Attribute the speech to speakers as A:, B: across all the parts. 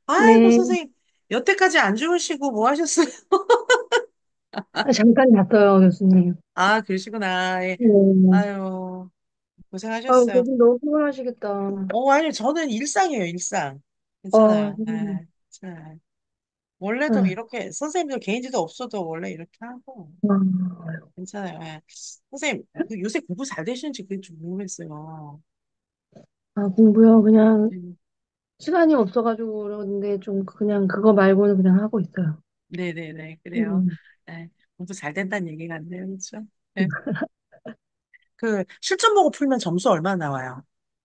A: 아이고,
B: 네.
A: 선생님. 여태까지 안 주무시고 뭐 하셨어요?
B: 아, 잠깐 잤어요, 교수님.
A: 아, 그러시구나. 예.
B: 네.
A: 아유,
B: 아유,
A: 고생하셨어요.
B: 교수님 너무 피곤하시겠다.
A: 아니, 저는 일상이에요, 일상.
B: 어,
A: 괜찮아요. 네, 괜찮아요. 원래도
B: 아,
A: 이렇게, 선생님들 개인지도 없어도 원래 이렇게 하고,
B: 아,
A: 괜찮아요. 예. 선생님, 그 요새 공부 잘 되시는지 그게 좀 궁금했어요.
B: 공부요. 그냥
A: 음,
B: 시간이 없어가지고 그러는데 좀 그냥 그거 말고는 그냥 하고 있어요.
A: 네네네, 그래요.
B: 음.
A: 네, 공부 잘 된다는 얘기 같네요, 그렇죠? 네. 그, 실전 보고 풀면 점수 얼마 나와요?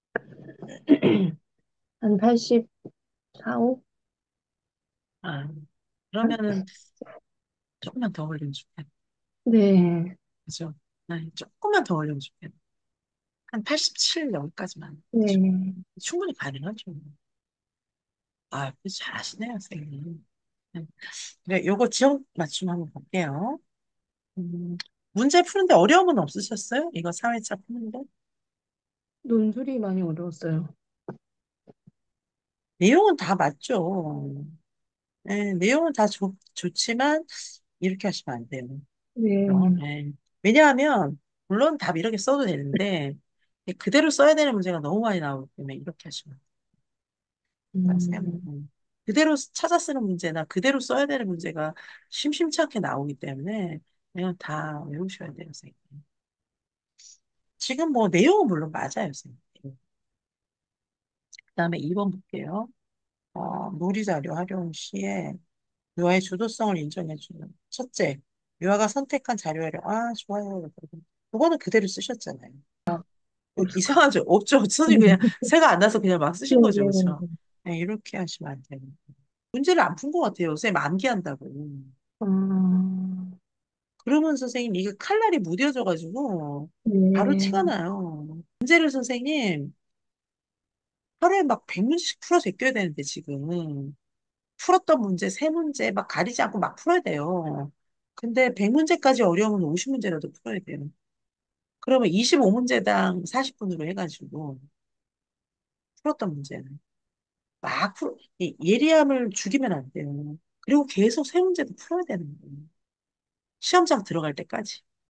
B: 한 84, 5?
A: 아, 그러면은 조금만 더 올리면 좋겠네.
B: 네.
A: 그죠? 네, 조금만 더 올리면 좋겠네. 한 87, 여기까지만.
B: 네.
A: 충분히 가능하죠. 아, 잘하시네요, 선생님. 네. 그래, 요거 지역 맞춤 한번 볼게요. 음, 문제 푸는데 어려움은 없으셨어요? 이거 사회차 푸는데?
B: 논술이 많이 어려웠어요.
A: 내용은 다 맞죠. 네, 내용은 다 좋지만, 이렇게 하시면 안 돼요.
B: 네.
A: 네. 왜냐하면, 물론 답 이렇게 써도 되는데, 그대로 써야 되는 문제가 너무 많이 나오기 때문에 이렇게 하시면 아세요?
B: 음,
A: 그대로 찾아 쓰는 문제나 그대로 써야 되는 문제가 심심치 않게 나오기 때문에 그냥 다 외우셔야 돼요, 선생님. 지금 뭐 내용은 물론 맞아요, 선생님. 그다음에 2번 볼게요. 놀이자료 활용 시에 유아의 주도성을 인정해주는 첫째, 유아가 선택한 자료 활용. 아, 좋아요. 그거는 그대로 쓰셨잖아요. 이상하죠? 없죠? 선생님 그냥 새가 안 나서 그냥 막
B: 네,
A: 쓰신 거죠, 그렇죠?
B: 네.
A: 네, 이렇게 하시면 안 돼요. 문제를 안 푼 것 같아요. 선생님 암기한다고.
B: 아,
A: 그러면 선생님 이게 칼날이 무뎌져가지고 바로
B: 네.
A: 티가 나요. 문제를 선생님 하루에 막 100문제씩 풀어서 제껴야 되는데 지금 풀었던 문제 세 문제 막 가리지 않고 막 풀어야 돼요. 근데 100문제까지 어려우면 50문제라도 풀어야 돼요. 그러면 25문제당 40분으로 해가지고 풀었던 문제는 이 예리함을 죽이면 안 돼요. 그리고 계속 새 문제도 풀어야 되는 거예요. 시험장 들어갈 때까지.